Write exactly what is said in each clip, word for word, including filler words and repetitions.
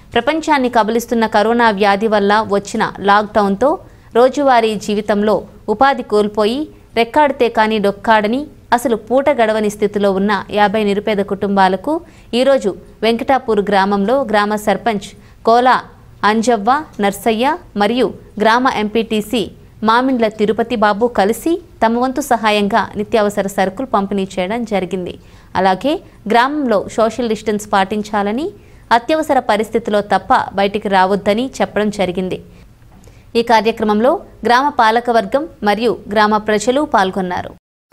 ప్రపంచాన్ని కబలిస్తున్న కరోనా వ్యాధి వల్ల వచ్చిన లాక్డౌన్తో రోజువారీ జీవితంలో ఉపాధి కోల్పోయి రెక్కాడితే కానీ డొక్కాడని అసలు పూట గడవని స్థితిలో ఉన్న యాభై నిరుపేద కుటుంబాలకు ఈరోజు వెంకటాపూర్ గ్రామంలో గ్రామ సర్పంచ్ కోలా అంజవ్వ నర్సయ్య మరియు గ్రామ ఎంపీటీసీ మామిండ్ల తిరుపతి బాబు కలిసి తమ వంతు సహాయంగా నిత్యావసర సరుకులు పంపిణీ చేయడం జరిగింది. అలాగే గ్రామంలో సోషల్ డిస్టెన్స్ పాటించాలని, అత్యవసర పరిస్థితిలో తప్ప బయటికి రావద్దని చెప్పడం జరిగింది. ఈ కార్యక్రమంలో గ్రామ పాలకవర్గం మరియు గ్రామ ప్రజలు పాల్గొన్నారు.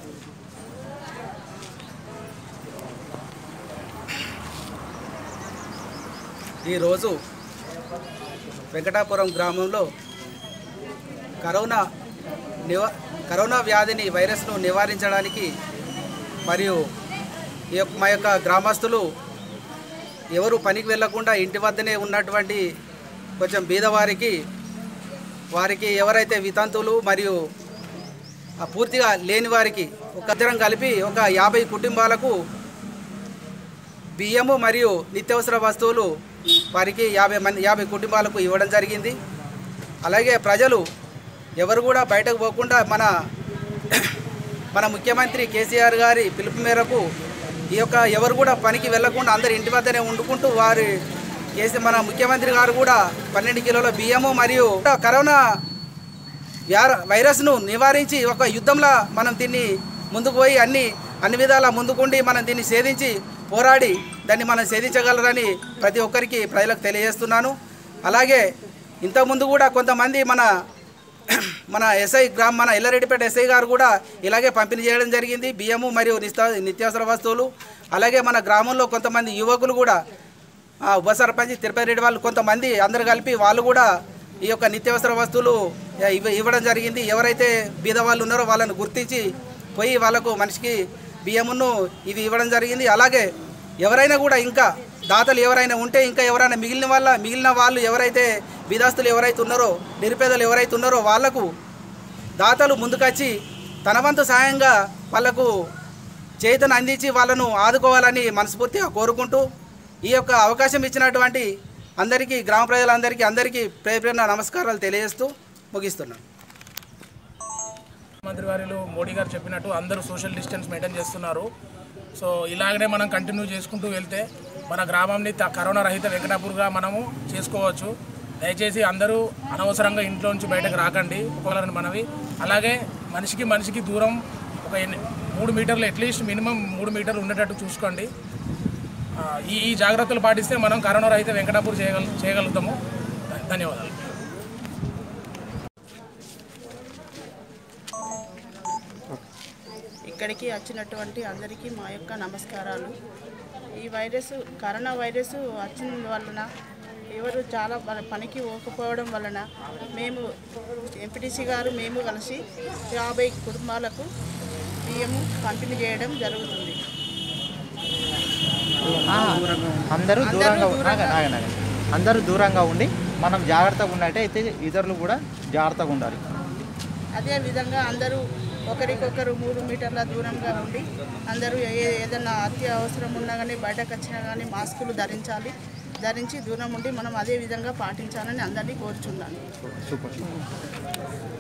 ఈరోజు వెంకటాపురం గ్రామంలో కరోనా నివా కరోనా వ్యాధిని వైరస్ను నివారించడానికి మరియు ఈ యొక్క మా యొక్క గ్రామస్తులు ఎవరు పనికి వెళ్లకుండా ఇంటి వద్దనే ఉన్నటువంటి కొంచెం బీదవారికి వారికి ఎవరైతే వితంతువులు మరియు పూర్తిగా లేని వారికి ఒక ఇద్దరం కలిపి ఒక యాభై కుటుంబాలకు బియ్యము మరియు నిత్యావసర వస్తువులు వారికి యాభై మంది యాభై కుటుంబాలకు ఇవ్వడం జరిగింది. అలాగే ప్రజలు ఎవరు కూడా బయటకు పోకుండా మన మన ముఖ్యమంత్రి కేసీఆర్ గారి పిలుపు మేరకు ఈ యొక్క ఎవరు కూడా పనికి వెళ్లకుండా అందరు ఇంటి వద్దనే వండుకుంటూ వారి కేసీ మన ముఖ్యమంత్రి గారు కూడా పన్నెండు కిలోల బియ్యము మరియు కరోనా వైరస్ను నివారించి ఒక యుద్ధంలో మనం దీన్ని ముందుకు పోయి అన్ని అన్ని విధాలా ముందుకుండి మనం దీన్ని ఛేదించి పోరాడి దాన్ని మనం ఛేదించగలరని ప్రతి ఒక్కరికి ప్రజలకు తెలియజేస్తున్నాను. అలాగే ఇంతకుముందు కూడా కొంతమంది మన మన ఎస్ఐ గ్రామ మన ఎల్లారెడ్డిపేట ఎస్ఐ గారు కూడా ఇలాగే పంపిణీ చేయడం జరిగింది బియ్యము మరియు నిత్యావసర వస్తువులు. అలాగే మన గ్రామంలో కొంతమంది యువకులు కూడా ఉప సర్పంచ్ తిరుపతి రెడ్డి వాళ్ళు కొంతమంది అందరు కలిపి వాళ్ళు కూడా ఈ యొక్క నిత్యావసర వస్తువులు ఇవ్వడం జరిగింది. ఎవరైతే బీదవాళ్ళు ఉన్నారో వాళ్ళని గుర్తించి పోయి వాళ్ళకు మనిషికి బియ్యమును ఇవి ఇవ్వడం జరిగింది. అలాగే ఎవరైనా కూడా ఇంకా దాతలు ఎవరైనా ఉంటే ఇంకా ఎవరైనా మిగిలిన వాళ్ళ మిగిలిన వాళ్ళు ఎవరైతే బీదాస్తులు ఎవరైతే ఉన్నారో నిరుపేదలు ఎవరైతే ఉన్నారో వాళ్లకు దాతలు ముందుకొచ్చి తన వంతు సాయంగా వాళ్లకు చేతను అందించి వాళ్ళను ఆదుకోవాలని మనస్ఫూర్తిగా కోరుకుంటూ ఈ యొక్క అవకాశం ఇచ్చినటువంటి అందరికీ గ్రామ ప్రజలందరికీ అందరికీ ప్రేమ నమస్కారాలు తెలియజేస్తూ ముగిస్తున్నాను. మంత్రి వారిలో మోడీ గారు చెప్పినట్టు అందరూ సోషల్ డిస్టెన్స్ మెయింటైన్ చేస్తున్నారు. సో ఇలాగనే మనం కంటిన్యూ చేసుకుంటూ వెళ్తే మన గ్రామాన్ని కరోనా రహిత వెంకటాపూర్గా మనము చేసుకోవచ్చు. దయచేసి అందరూ అనవసరంగా ఇంట్లో నుంచి బయటకు రాకండి ఒకవేళ మనవి. అలాగే మనిషికి మనిషికి దూరం ఒక మూడు మీటర్లు అట్లీస్ట్ మినిమం మూడు మీటర్లు ఉండేటట్టు చూసుకోండి. ఈ ఈ జాగ్రత్తలు పాటిస్తే మనం కరోనా రహిత వెంకటాపూర్ చేయగల చేయగలుగుతాము. ధన్యవాదాలు. ఇక్కడికి వచ్చినటువంటి అందరికీ మా యొక్క నమస్కారాలు. ఈ వైరస్ కరోనా వైరస్ వచ్చిన వలన ఎవరు చాలా పనికి పోకపోవడం వలన మేము ఎంపీటీసీ గారు మేము కలిసి యాభై కుటుంబాలకు బియ్యము పంపిణీ చేయడం జరుగుతుంది. అందరూ దూరంగా అందరూ దూరంగా ఉండి మనం జాగ్రత్తగా ఉన్నట్టే అయితే ఇతరులు కూడా జాగ్రత్తగా ఉండాలి. అదేవిధంగా అందరూ ఒకరికొకరు మూడు మీటర్ల దూరంగా ఉండి అందరూ ఏదైనా అత్యవసరం ఉన్నా కానీ బయటకు వచ్చినా కానీ మాస్కులు ధరించాలి. ధరించి దూరం ఉండి మనం అదే విధంగా పాటించాలని అందరినీ కోరుచున్నాను.